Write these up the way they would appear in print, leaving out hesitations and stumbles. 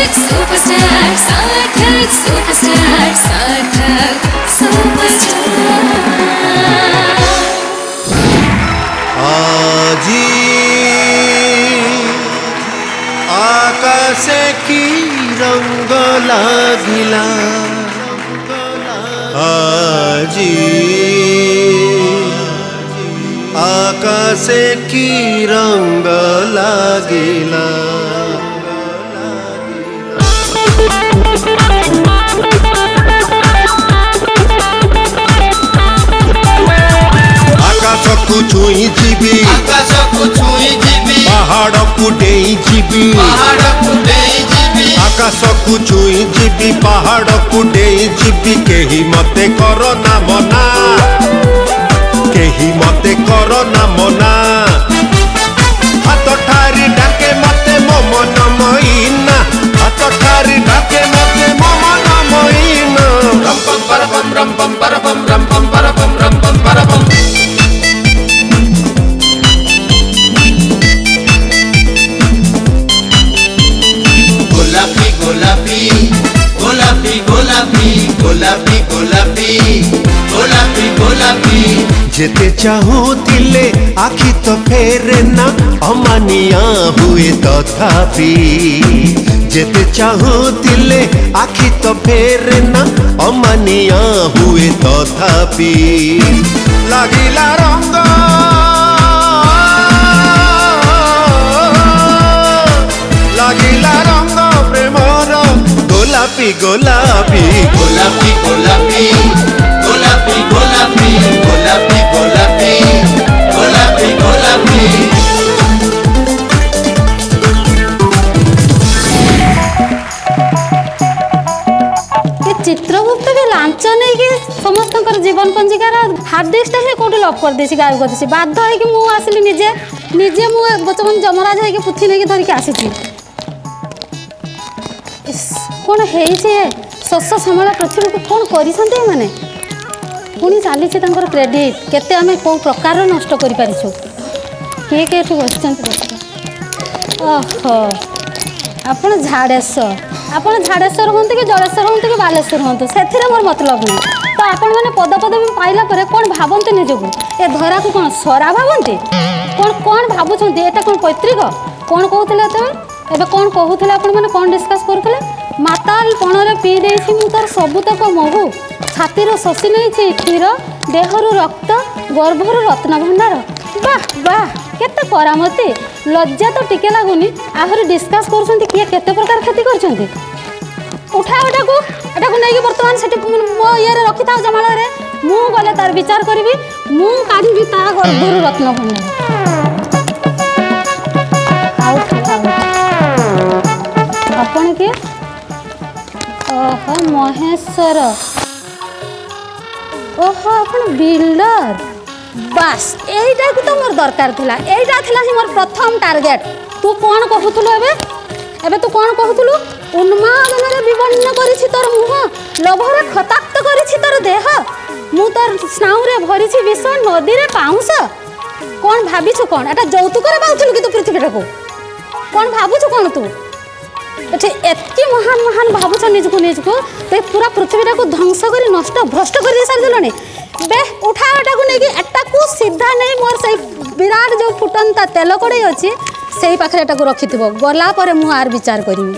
Superstar सार्थक superstar सार्थक superstar आजी आकाशे की रंग लागिला आजी आकाशे की रंग लागिला आकाश को छुई जीवी पहाड़ को डेई जीवी आकाश को छुई जीवी पहाड़ को डेई जीवी केही मते करो ना मना केही मते करो ना मना हाथ ठारी डाके मते मम नमईना हाथ ठारी डाके मते मम नमईना रम पम परपम रम पम परपम रम पम परपम रम पम परपम गोलापी गोलापी गोलापी गोलापी गोलापी गोलापी गोलापी जेते चाहूतिले आखि तो फेरे ना अमानिया हुए तथापि जेते चाहूतिले आखि तो फेरे ना अमानिया हुए तथापि लागिला रंग लागिला रंग प्रेमर गोलापी गोलापी गोलापी गोलापी गोलापी गोलापी गोलापी गोलापी गोलापी गोलापी चित्रगुप्त भी लांच नहीं समस्त जीवन पंजिकार हार्ड डिस्क ही कौट लॉक कर देसी गायब कर देसी बाध्य है कि मु आसली निजे निजे मु बचपन जमराज है कि पुथी नहीं धरिक आसी कौन है शस्य श्यामला पृथ्वी को कौन कर माने पुणी चली क्रेडिट केते आम कौ प्रकार नष्ट कर किए किए बस ओहो आपण झाड़ेश्वर आपण झाड़ेश्वर हूँ कि जलेश्वर हूँ कि बालेश्वर हूँ से मोर मतलब नहीं तो आपण मैंने पद पदवी पाइला कौन भावती निजक ए धरा को कौन सरा भावती कौन कौन भावुं एटा कौन पैतृक कौन कहते एवं कौन कहते आपण मैंने कौन डिस्कस करते माताल पणरे पी देसी मु तार सबुतक महू छातीर शोषी नहीं क्षीर देहरु रक्त गर्भर रत्न भंडार वाह वाह केते करामती लज्जा तो टिके लगुनि आहरी डिस्कस कर किए केते प्रकार क्षति कर उठा एटा को नहीं बर्तमान से मो ये रखी था जमाल मु गले तार विचार करी मु काढ़ी ता गर्भर रत्न भंडार आपण किए ओहो महेश्वर ओहो अपन बिल्डर बास एटा को तो मोर दरकार थिला एटा थिला ही मोर प्रथम टार्गेट तू कौन कहतुलु एबे तू कौन कहतुलु उन्मादन रे विवर्ण करिछि तोर मुह लोभरे खताक्त करिछि तोर देह मु तोर स्नाउ रे भरिछि विष नदी रे पाउस कौन भाबिछु कौन एटा जौतुक रे पाउथुलु कि तू पृथ्वी को कौन भाबुछु कौन तू एटे एतकी महान महान भावुछ निजको निजको ते पूरा पृथ्वी को ध्वंस कर नष्ट भ्रष्ट कर दे सारी देलनी बे उठा एटा को नहीं एटा को सीधा नहीं मोर से विराट जो फुटंता तेल कड़े अच्छी से पाखे एटा को रखि थबो गला परे मु आर विचार करिवि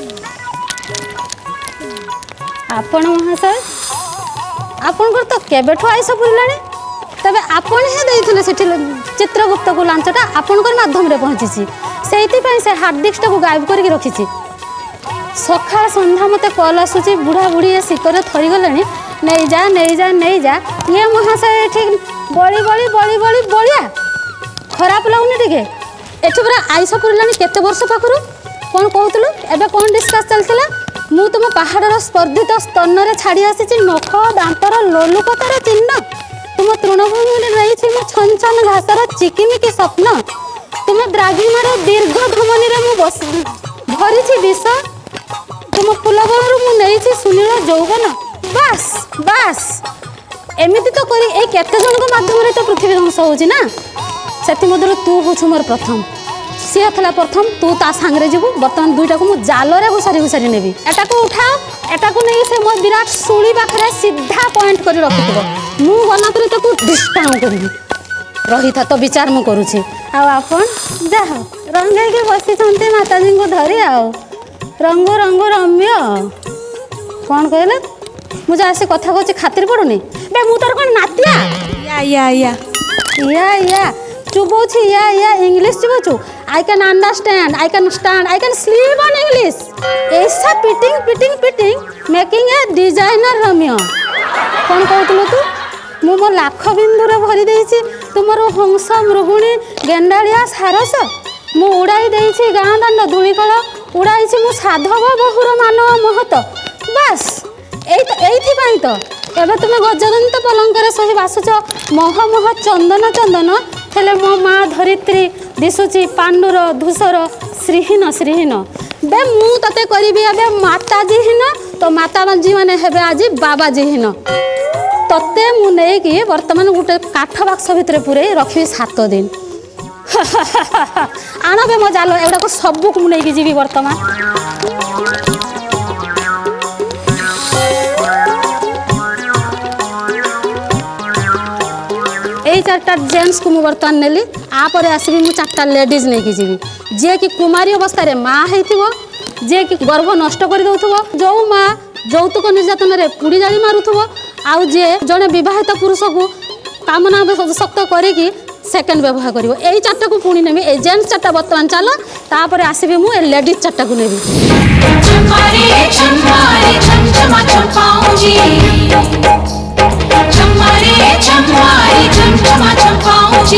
आपण महाशय आपण को तो केबेठो आइस पुरलानी तबे आपण हे देइथिले सेठी चित्रगुप्त को लांचटा आपण को माध्यम रे पहुंची सेति पई से हार्ड डिस्क को गायब करके रखिछि सखा संध्या मत कल आसूची बुढ़ा बुढ़ी सिकर थरी गले नहीं जा नहीं जा नहीं जा ये महाशय ठीक बड़ी बड़ी बड़ी बड़ी बलिया खराब लगुनि टिके एठु पूरा आइस पुरलानी केते वर्ष पाखरु कौन कहतलु एबे कौन डिस्कस चलतला मु तुम पहाड़र स्पर्धित स्तन रे छाड़ी आसी नख दांतर लोलुपतार चिन्ह तुम तृणभूमि रही मो छन छन घासर चिकिमिकी स्वप्न तुम द्राघिमार दीर्घ धमनी रे मु बस भरी विष तुम फुलबणरू मु नहीं सुनील यौवन बास बास एमती तो करी ए केते जन माध्यम तो पृथ्वी ध्वंस होची ना से तू हूँ मोर प्रथम सी था प्रथम तू ता सांगे जीवु बर्तमान दुईटा को जाल घुसारी घुसारी नेबी एटा को उठाओ एटा को नहीं से मो विराट सुली पाखरे सीधा पॉइंट कर रखिथबो मु गला पर ताको डिस्टाउ करबी रही था तो विचार मु करूची आ आपण जा रंगाई के बसी छंते माताजी को धरी आओ रंग रंग रम्य कौन कहले मुझे आसे कथा कहछि खातिर पड़ुनी बे मु तोर कोन नातिया या चुबोछि या इंग्लिश चुबोछु I can understand I can stand I can sleep on English ऐसा पिटिंग मेकिंग ए डिजाइनर रम्य कौन कहतलु तू मु मो लाख बिंदु रे भरी देछि तुमर हंस मृगुणी गेंडालिया सारस मु उड़ाई देछि गाँ दांड धूलिकल उड़ाई मु साधव बहुर मानव महत बस एई तो एबे तुम गजगंत पलंकर सही बासुच मह मह चंदन चंदन हेले मो माँ धरित्री दिशुची पांडुर धूसर श्रीहीन बे मु तते करिबी एबे माताजी हिन तो माताजी माने हेबे आज बाबाजी हिन तते मु नहीं कि वर्तमान गोटे काठ बाक्स भितर पूरे रखी 7 दिन आणबे मो जाल एगुड़ा को सबू को नहीं जीवी वर्तमान यही 4टा जेंट्स को बर्तमान नेली आपर आसबि मु 4टा लेडीज नहीं जीवी जे कि कुमारी अवस्था माँ होइथिबो जे कि गर्भ नष्ट कर दउथबो जो माँ यौतुक निर्यातन रे पुड़ी जाली मारुथबो आउ जे जने विवाहित पुरुष को कामना शक्त करिकी सेकेंड व्यवहार करिवो एई 4टा को पुणी नेबी ए जेंट्स 4टा वर्तमान चल तापर आसबि मु ए लेडीज 4टा को नेबी चम्मारे चम्मारे चमचमा चंपाऊजी चम्मारे चमचमा चंपाऊजी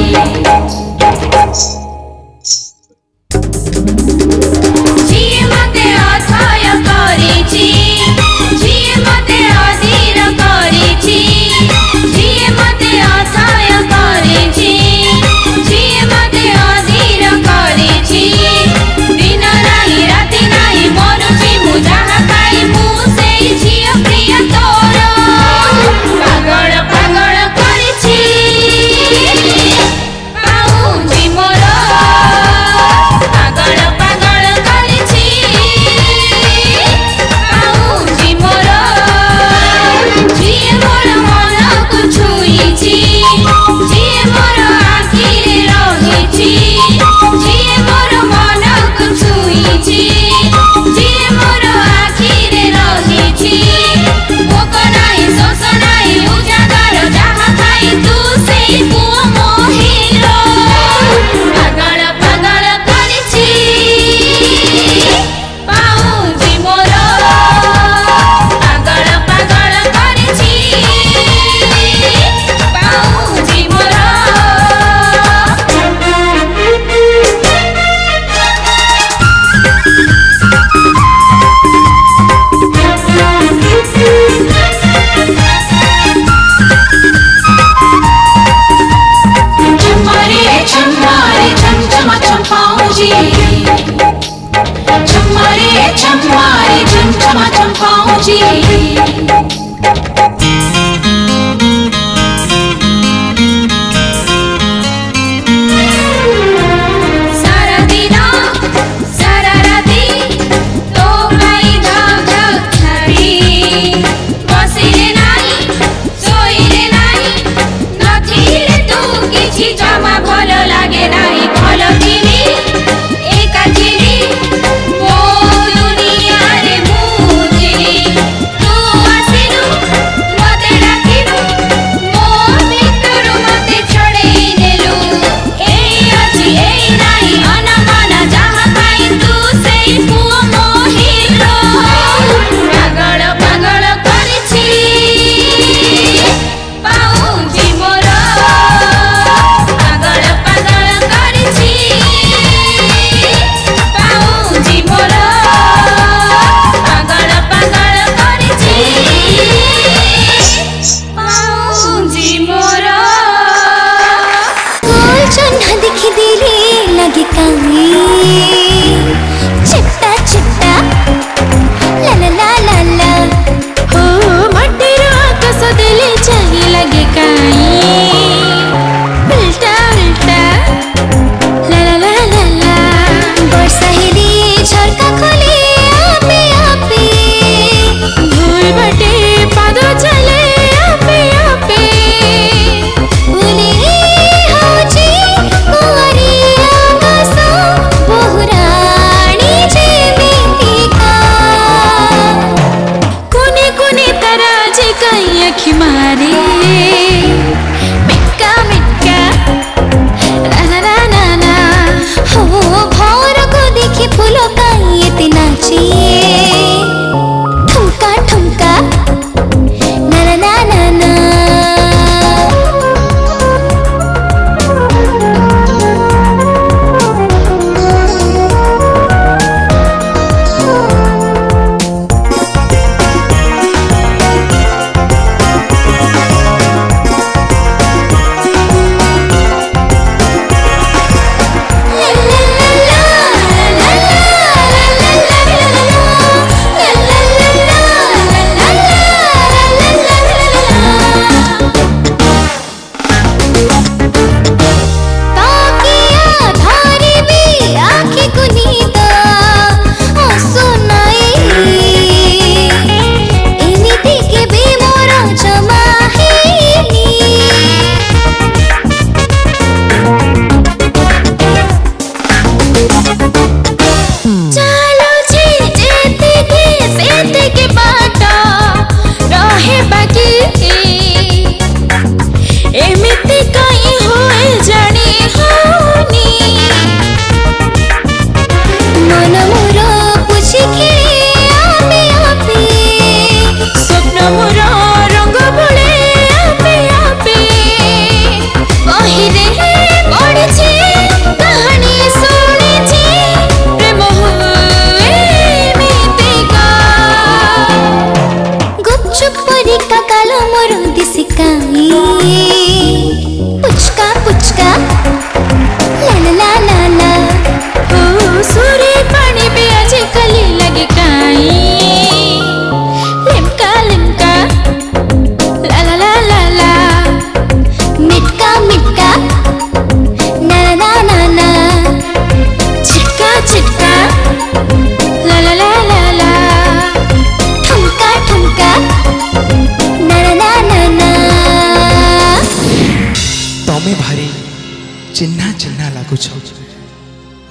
जिए मते अथाय करिछि जिए मते अधीर करिछि जिए मते अथाय करिछि जिए मते अधीर करिछि दिन नाही राति नाही मरुछि मु जाहा खाई मु सेई झियो प्रिय तोर पागल पागल करिछि पाउछि मोर पागल पागल करिछि पाउछि मोर जिए मोर मन को छुइछि जिए मोर आखिरे रहिछि जिए मोर मन को छुइछि जिए मोर आखिरे रहिछि भोक नाही शोष नाही उजागर जाहा खाई तू सेई पुओ मोहिर पागल पागल करिछि पाउछि मोर पागल पागल करिछि पाउछि मोर चम्मारे चमचमा चंपाऊजी चम्मारे चमचमा चंपाऊजी सारा दिन सारा राति तो पाई धक धक छाती बसिले नाही सोइले नाही नथिले तू किछि जमा भल लागे नाही भल थिली एका थिली ओ दुनिया रे मु थिली तू आसिलु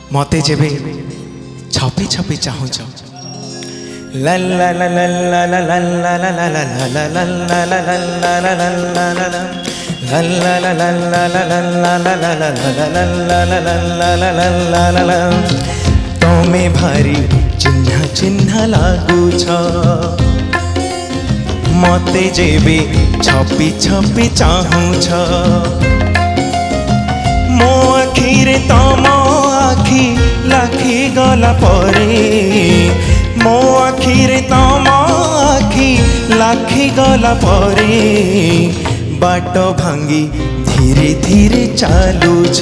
मते जेबे छपी छपी चाहूच ला ला ला ला ला ला ला ला ला ला ला ला ला ला ला ला ला ला तमे भारी चिन्ह चिन्ह लागुछ मते जेबे छपी छपी चाहूछ मो आखिरे तम आखि लाखी गला परे मो आखिरे तम आखि लाखी गला परे बाट भांगी धीरे धीरे चालुछ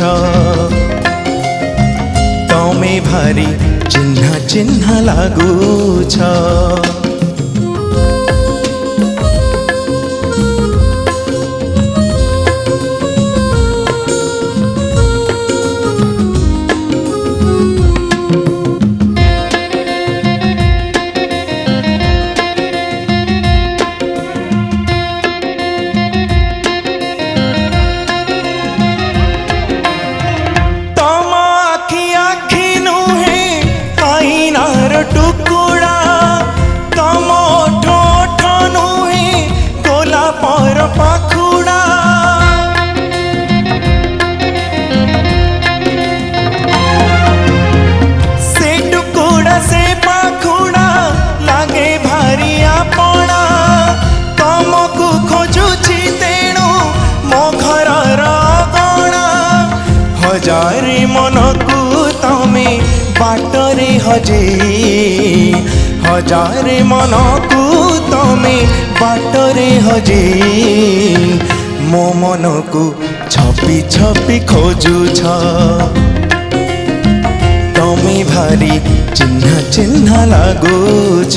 तमे भारी चिन्ह चिन्ह लागुछ हजारे मन को तमे बाटरे हजे हजारे मन को तमे बाटरे हजे मो मन को छपी छपी खोजुछ तमे भारी चिन्ह चिन्ह लागुछ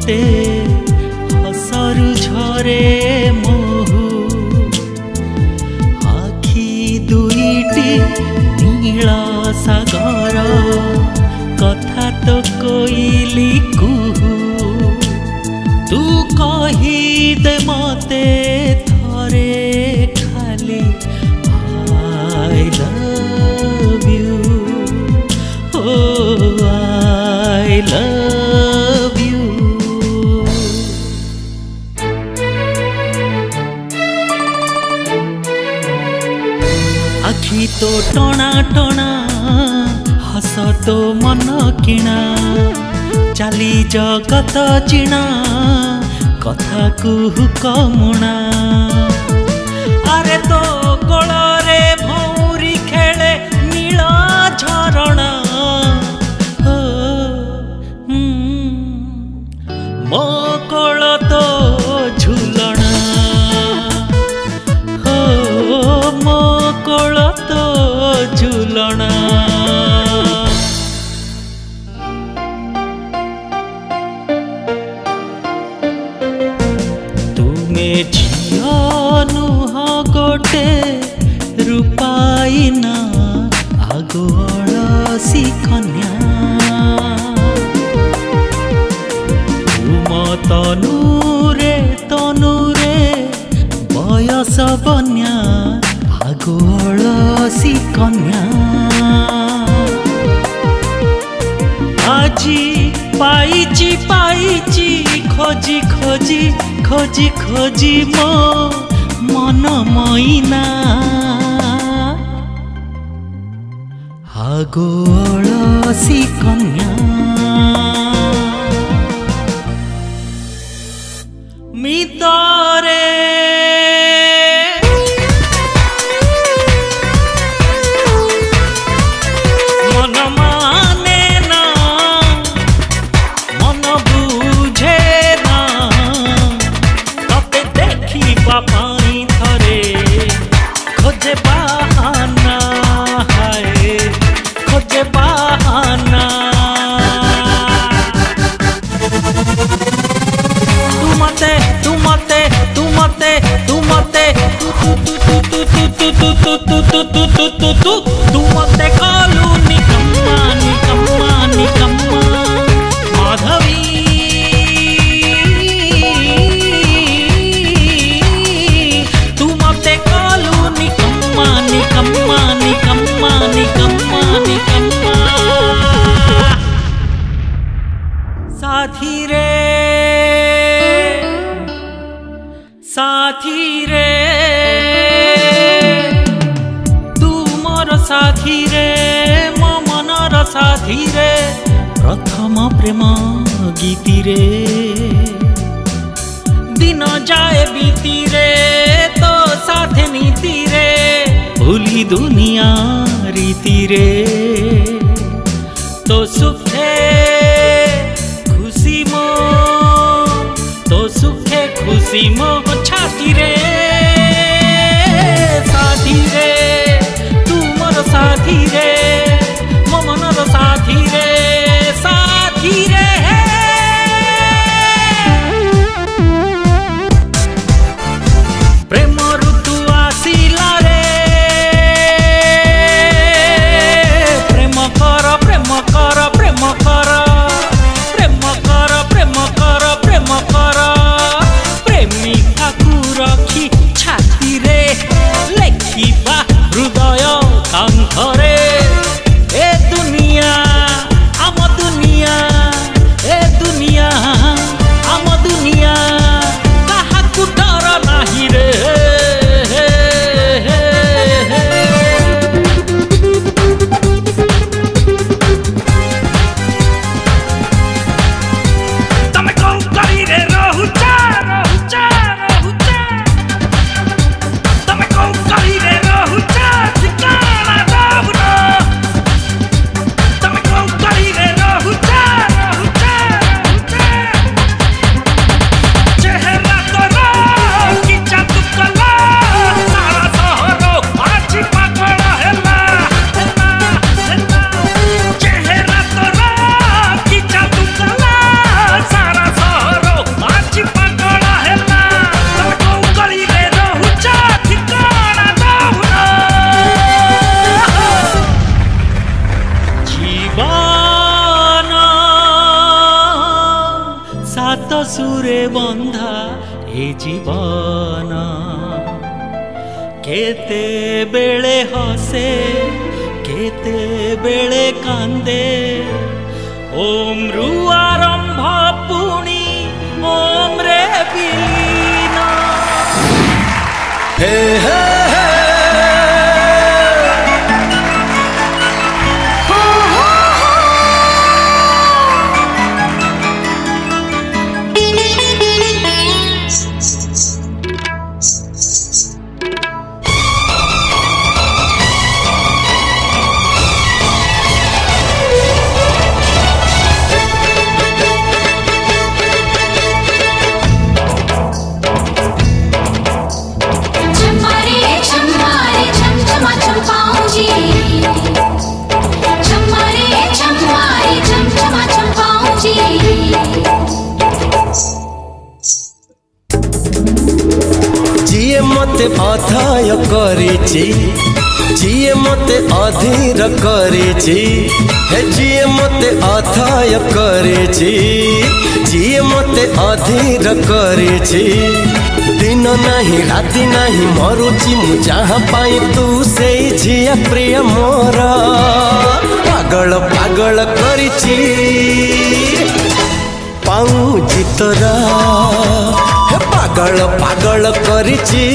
फुटे हसरु झरे मोहु आखि दुईटी नीला सागर कथा तो कोइली कुहू तू कही दे मते थरे खाली I love you oh I love you आखि तो टोना टोना हस तो मन किणा चाली जगत चिणा कथा कुहु कमुणा अरे तो कोଳରେ भौरी खेले नील झरणा मो कोळ तो झुलणा मो कोळ तो झुलणा तुमे झियो नुह गोटे रूपाईना आगो अलसी कन्या तुम तनुरे तनुरे बयस बन्या आगो अलसी कन्या आजी पाइची पाइची खोजी खोजी खोजी खोजी मो मन मैना आगो अलसी कन्या मितरे मन माने ना मन बुझे ना तते देखिबा पाई थरे खोजे बहाना हाय खोजे बहाना तुमते तुमते तुमते तुमते तुमते कालू निकम्मा निकम्मा निकम्मा माधवी तुमते कालू निकम्मा निकम्मा निकम्मा निकम्मा निकम्मा साथी रे साथी रे तू मोर साथी रे मो मनर साथी रे प्रथम प्रेम गीति रे दिन जाए बीती रे तो साथे नीति रे भूली दुनिया रीति रे तो सुखे खुशी मो तो सुखे खुशी मो छाती रे साथी रे तू मोर साथी रे मो मनर साथी रे साथी रे प्रेम ऋतु आसिला रे प्रेम कर प्रेम कर प्रेम कर प्रेम कर प्रेम कर प्रेम कर प्रेमिका को रखी रे बंधा ए जीवन केते बेले हसे केते बेले कांदे ओम रु आरंभ पुणी ओम रे विलीन हे हे अथय करिछि जिए मते अधीर करिछि हे जिए मते अथय करिछि जिए मते अधीर करिछि दिन नाही राति नाही मरुछि मु जहाँ पाई तू से झिया प्रिय मोर पागल पागल करिछि पाऊँ तोरा पागल पागल करिछि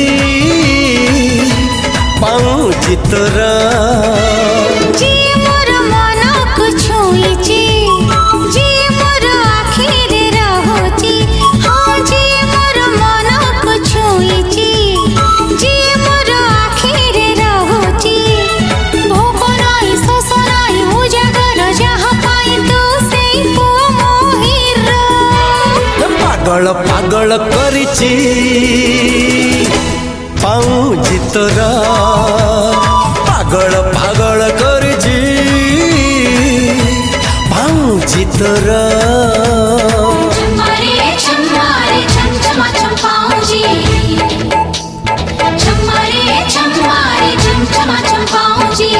पाऊँ तोरा जी मोर मन को छुईछि जी मोर आखिरे रहुछि हाँ जी मोर मन को छुईछि जी मोर आखिरे रहुछि भोक नाही शोष नाही उजागर जहाँ पाई तू से पुआ मोहिर पागल पागल करिछि पाऊँ तोरा पागल पागल करिछि पाऊँ तोरा छम्मारे छम्मारे छम छमा छम पाऊँजी छम्मारे छम्मारे छम छमा छम पाऊँजी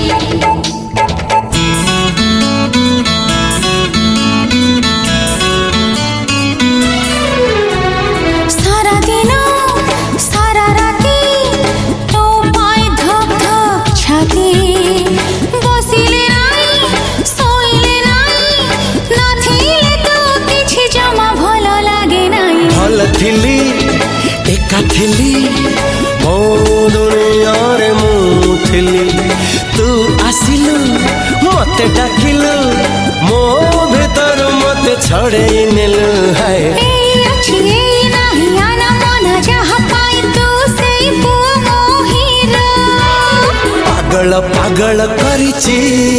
एका थिली मो दुनिया रे मु थिली तू आसिलु मते डाकिलु मो भीतर मते छड़े नेलु है ए अछि ए नाही आना मन जहाँ पाई तू से पुआ मोहिर पागल पागल करिछि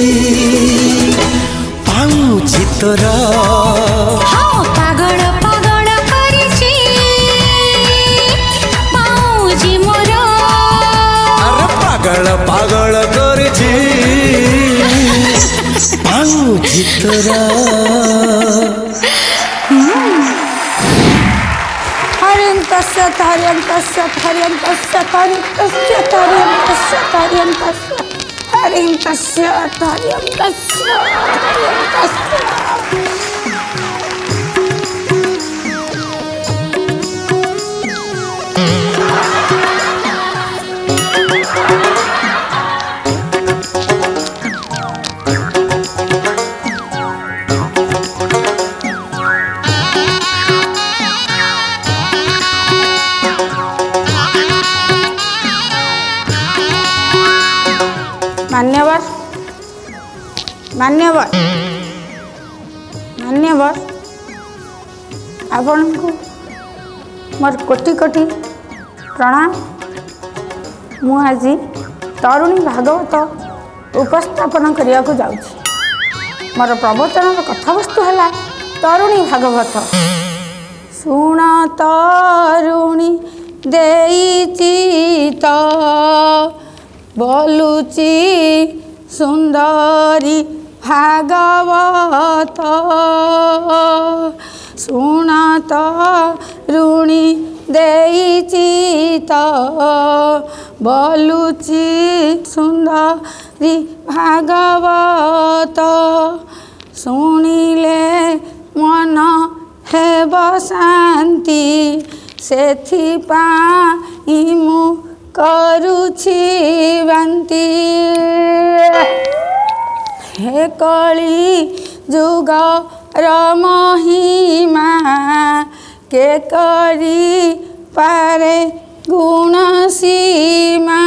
पाऊँ तोरा हाँ पागल पागल करिछि पाऊँजी मोर अरे पागल पागल करिछि पाऊँ तोरा हरियन्तस्य हरियन्तस्य हरियन्तस्य हरियन्तस्य हरियन्तस्य हरियन्तस्य हरियन्तस्य हरियन्तस्य मान्यवर मान्यवर मान्यवर आपण को मोर कोटि कोटि प्रणाम मु आज तरुणी भागवत उपस्थापन करने को जाऊँ मोर प्रवचन कथावस्तु है तरुणी भागवत शुण तरुणी देइछि त बोलुची सुंदरी भागवत शुणत ऋणी देइछि त बोलुची सुंदरी भागवत शुणिले मन ହେବ ଶାନ୍ତି ସେଥିପାଇଁ ମୁଁ କରୁଛି ବାନ୍ତି हे कली जुगर महिमा के करी पारे गुण सीमा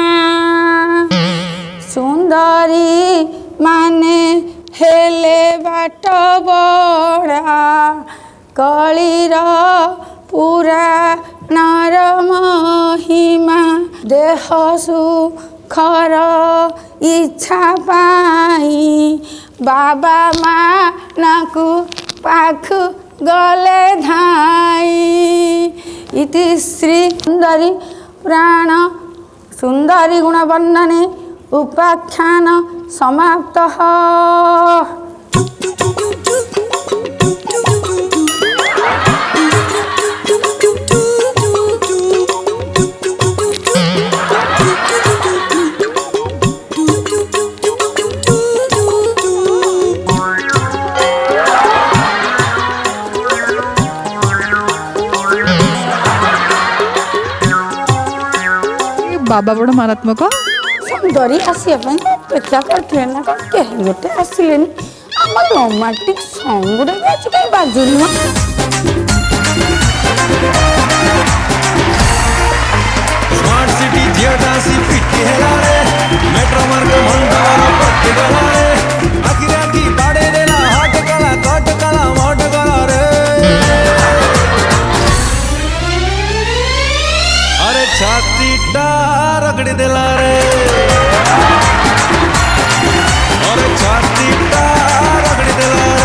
सुंदरी माने हेले बाट बड़ा कलीर पूरा नर महिमा देह सुखर इच्छा पाई बाबा मानकु पाखु गले धाई इति श्री सुंदरी प्राण सुंदरी गुण वर्णने उपाख्यान समाप्तः। बाबा बड़ मारात्मक सुंदरी आसिया अपेक्षा करते ना कहीं गोटे आसिले आम रोमांटिक सॉन्ग गुड़ा आज कहीं बाजुनी स्मार्ट सिटी थिएटर सी पिटी हेला रे मेट्रो मार्ग मंडवर पट्टी गला रे आखिर आखी बाड़े देला हाट गला कट गला मोट गला रे अरे छाती टा रगड़ी देला रे अरे छाती टा रगड़ी देला रे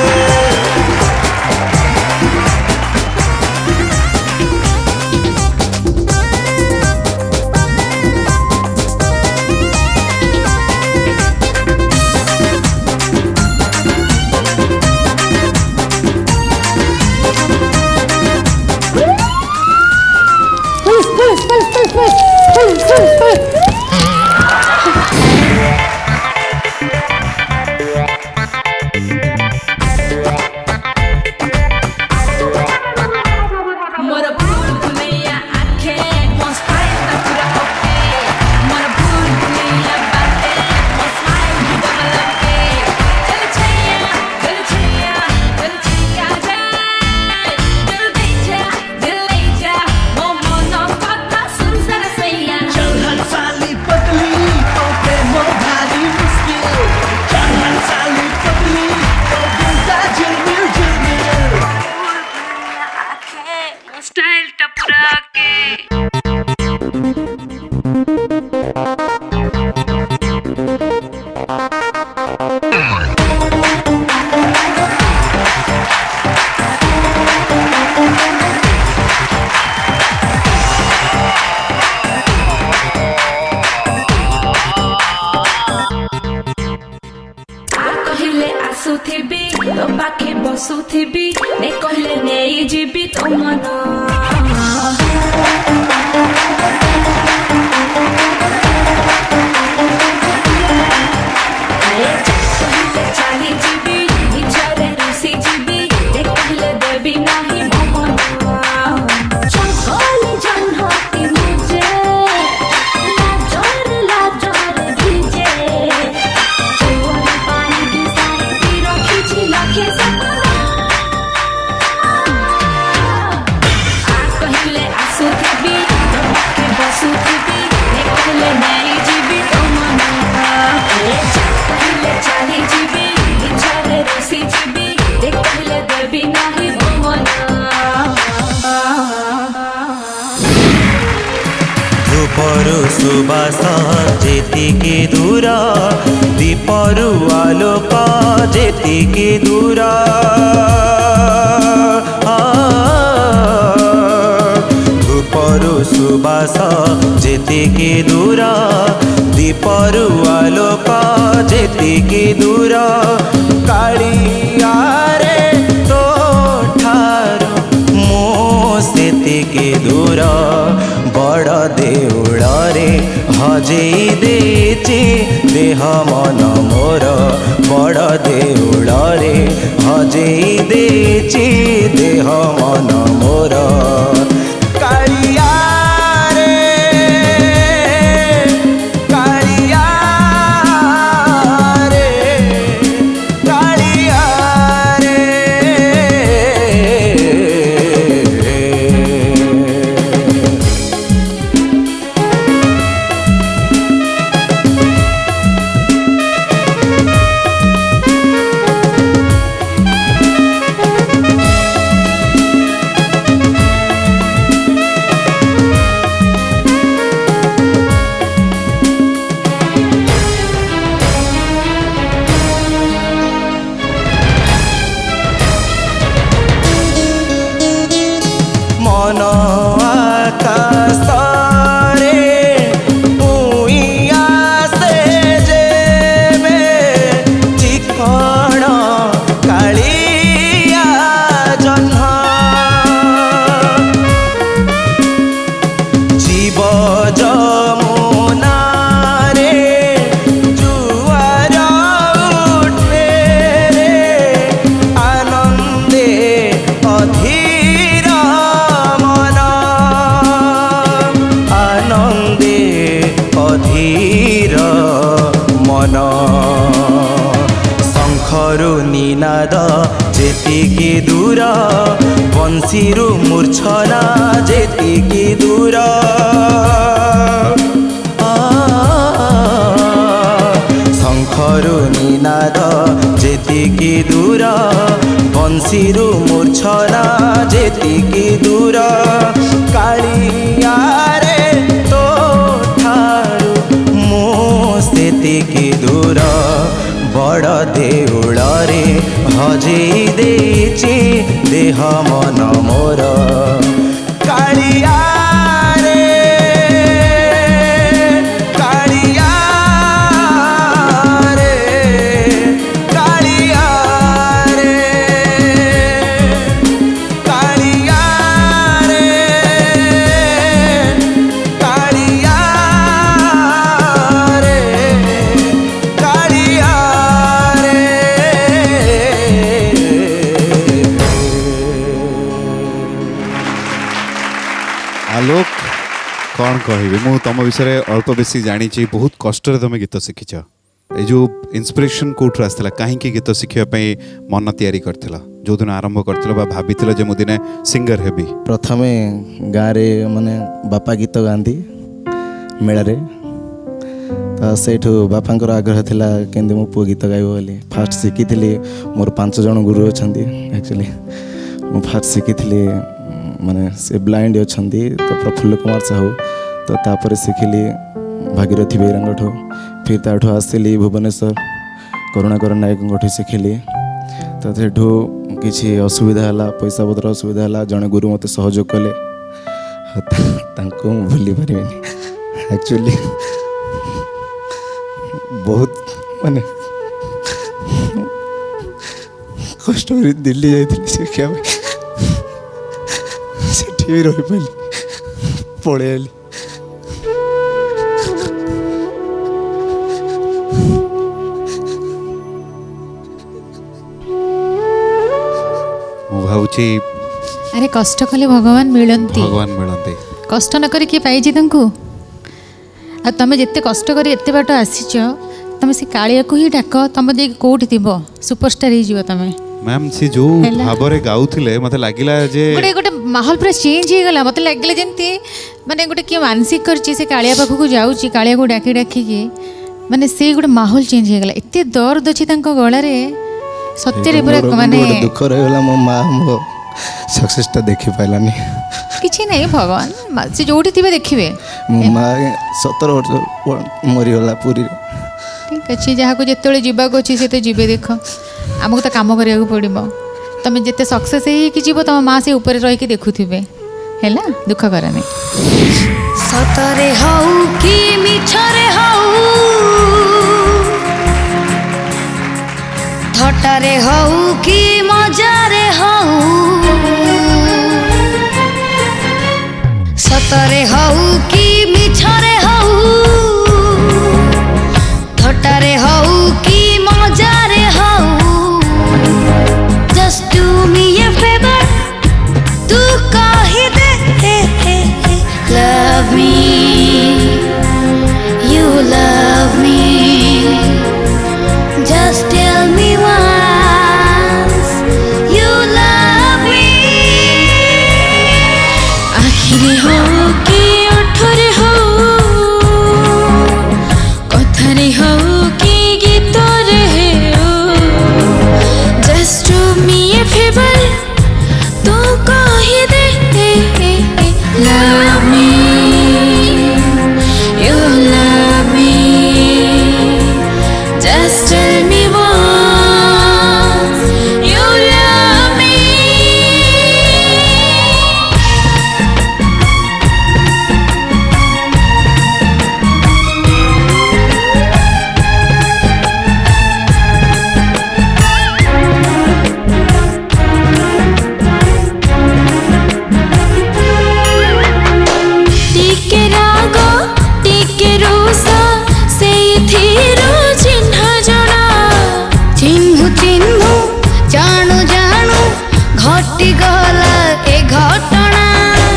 सुबास जेतिके दूर दीपरु आलोक जेतिके दूर धूपरु सुबास जेतिके दूर दीपरु आलोक जेतिके दूर कालियारे तो ठारू मो सेतिके दूर बड़ देउल रे हजेई देची देह मन मोर बड़ देउल रे हजेई देची देह मन मोर कालिया जेतिकी दूर बंशीरु मूर्छना जेतिकी दूर शंखरु निनाद जेतिकी दूर बंशीरु मूर्छना जेतिकी दूर कालिया रे तो ठारू मो सेतिकी दूर बड़ देउल रे हजेई देची देह मन मोर कालिया रे कालिया रे कालिया रे कालिया रे कालिया रे कालिया आलोक कौन कहबी मु तुम विषय अल्प बेसी जानी बहुत कष्ट तुम गीत शिखिच ये जो इंस्पिरेशन कौट आसला कहीं गीत शिखापी मन तैयारी करथिला जो दिन आरंभ करथिला भाभी जे मु दिने सिंगर हेबी प्रथमे गाँव माने बापा गीत गाँधी मेला रे तो सेठू बापांकर आग्रह थिला केंदे मो पुओ गीत गाइबो बोली फास्ट शिखी मोर 5 जन गुरु अच्छा एक्चुअली मु फास्ट शिखी माने से ब्लाइंड अच्छा तो प्रफुल्ल कुमार साहू तो तापर शिखिली भागीरथी बेरांगठू फिर ताठू आसली भुवनेश्वर करुणाकर नायक शिखिली तो सेठू किसी असुविधा है पैसा पत्र असुविधा है जड़े गुरु मत सहयोग कले भूली पारे एक्चुअली बहुत माने कष्ट दिल्ली जाइए शिक्षा से रही पाली पड़े आली भावुची अरे कष्ट कले भगवान मिलती कष्ट न करी किए पाइछि तंकु आ तमे जिते कष्ट करी एते बाट आसीच तमे से कालिया को ही डाक तमे दे कोठी थिबो सुपरस्टार ही जीव तमे मैम से जो भाबरे गाउथिले मते लागिला जे गोटे माहौल पूरा चेंज हो गला मते लागिला जेंती माने गोटे के मानसिक करची से कालिया पाखु को जाउची कालिया को डाकी डाकी के माने से गोटे माहौल चेंज हो गला एते दर्द अछि तंको गळा रे सत्य रे पूरा माने दुख रे गला मो मां मो सक्सेस ता देखि पाइलानी किछि नहीं भगवान से जोठी थिबे देखिबे मां 17 वर्ष मरि गला पूरी ठीक अछि जहा को जेतले जीवा को अछि से ते जीवे देख आमको तो काम करिया को पड़िबो तमे जेते सक्सेस हे कि जीवो तम मां से ऊपर रही के देखुथिबे हैला दुख करने सतरे हऊ कि मिछरे हऊ थटारे हऊ कि मजारे हऊ सतरे हऊ कि मिछरे हऊ थटारे हऊ कि मजारे हऊ just do me a favour तू कही दे love me you love me just tell me once you love me आखिरे हो कि ओठरे हो कथारे हो कि गीतरे हो just do me a favour तू कही दे love me you love me just tell me once you love me टिके राग टिके रोसा सेइथिरो चिन्ह जणा चिन्हु चिन्हु जाणु जाणु घटी गला ए घटना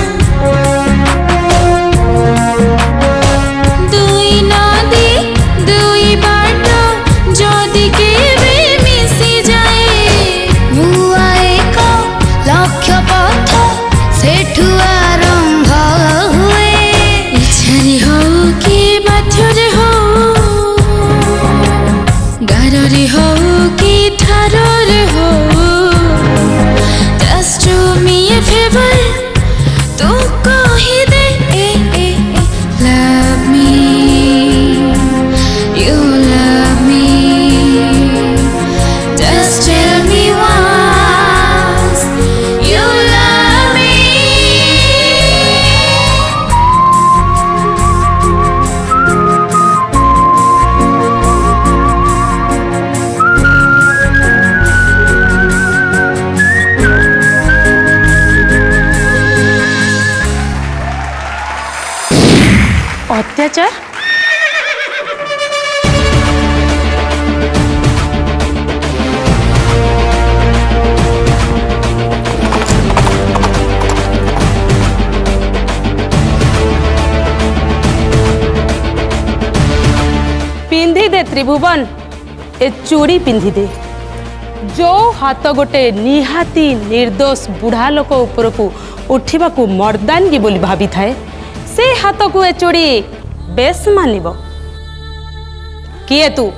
दुई नदी दुई बाट जदि केबे मिसी जाए नुआ एक लक्ष्य पथ सेठु आरंभ हुए इच्छारे हो कि बाध्यरे हो गाରରେ हो कि ठाରରେ हो just do me a favor तू कही दे love me you love me just tell me once you love me अत्याचार पिंधि दे त्रिभुवन ए चूड़ी पिंधि दे जो हाथ गोटे निहाती निर्दोष बुढ़ा लोक उपरकू उठा मर्दानगी बोली भावी थाए से हाथ को ए चूड़ी बेस मानिब किए तू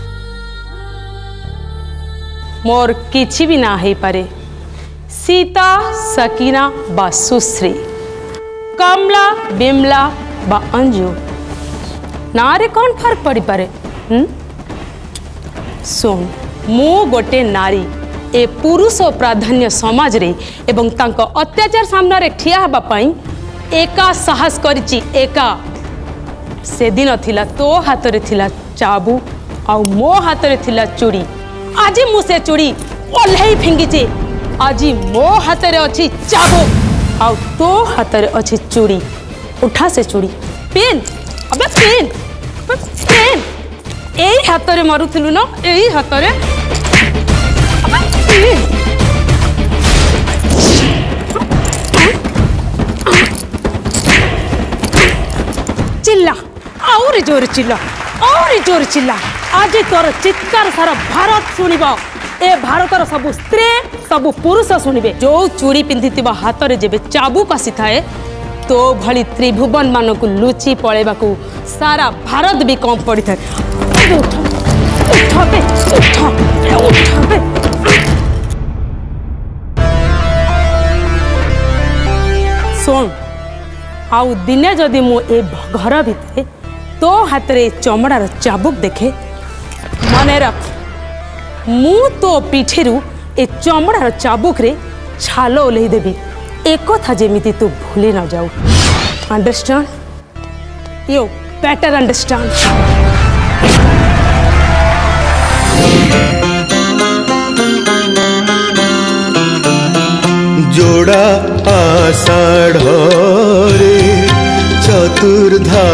मोर किछि भी ना है पारे सीता सकीना बा सुश्री कमला बिमला बा अंजू ना रे कौन फर्क पड़ी पारे सुन मु गोटे नारी ए पुरुष प्राधान्य समाज रे एवं तांको अत्याचार सामना रे ठिया हबा पई एका साहस करिछि एका से दिन थिला तो हाथ रे थिला चाबू आ मो हाथ रे थिला चूड़ी आज मु से चूड़ी ओल्हेई फिंगिछि आज मो हाथ रे अछि चाबू आ तो हाथ रे अछि चूड़ी उठा से चूड़ी पेन अबे पेन एई हाथ रे मारुथिलु न एई हाथ रे अबे पेन चिल्ला और जोर चिल्ला आज तोर चित्कार सारा भारत शुणिब ए भारतर सबु स्त्री सबु पुरुष शुणिबे जो चूड़ी पिंधिथिबा हाथ रे जेबे चाबुक आसी थाए तो भली त्रिभुवन मानकु लुचि पळेबाकू सारा भारत भी कम पड़ी थाए सुन आउ दिने जदि मु ए घर भितर तो हाथ रे चमड़ार चाबुक देखे मने रख मु तो पिठेरु ए चमड़ार चाबुक रे छाल ओल्हेई देबी एक कथा जेमिति तू भूली न जाऊ अंडरस्टैंड यू बेटर अंडरस्टैंड जोड़ा आषाढ़ रे चतुर्धा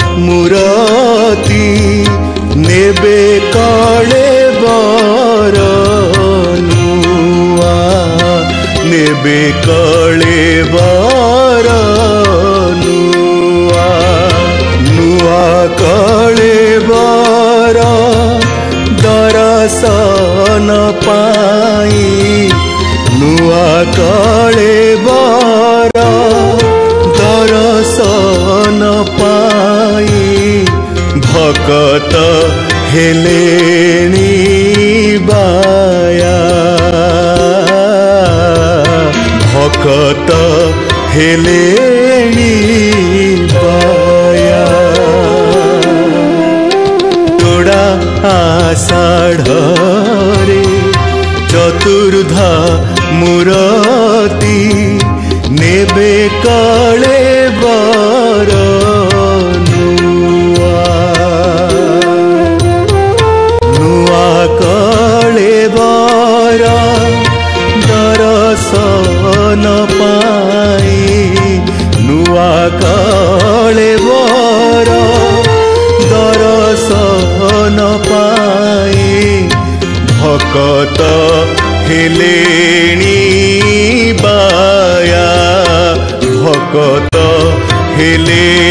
मूरती नेबे काले बर नुआ नेबे काले बर नुआ नुआ काले बर दर्शन पाई नुआ काले बर दर्शन पाई भकत हेलेनी बाया भकत हेलेनी बाया तोड़ा आषाढ़रे चतुर्धा मूरती नेबे काले बर नुआ नुआ काले बर दर्शन पाई नुआ काले बर दर्शन पाई भकत हेलेनी बाया भकत हेले